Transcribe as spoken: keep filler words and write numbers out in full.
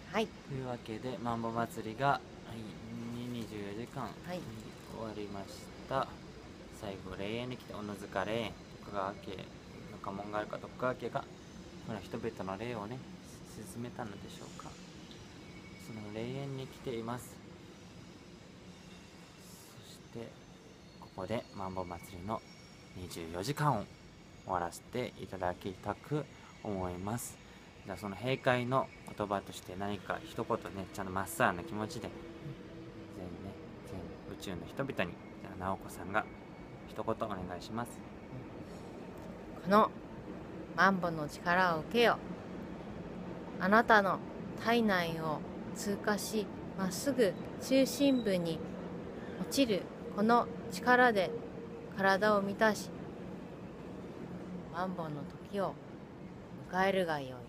はい。 というわけで、マンボ祭りが、はい、にじゅうよじかん、 はい、 終わりました。最後、霊園に来て、小野塚霊園、徳川家の家紋があるか、徳川家が、ほら、人々の霊をね、進めたのでしょうか。その霊園に来ています。そして、ここで、マンボ祭りのにじゅうよじかんを終わらせていただきたく思います。じゃあその閉会の言葉として何か一言ね、ちゃんとまっさらな気持ちで全ね、全宇宙の人々に、じゃあ直子さんが一言お願いします。 このマンボの力を受けよ。あなたの体内を通過し、まっすぐ中心部に落ちるこの力で体を満たし、マンボの時を迎えるがよい。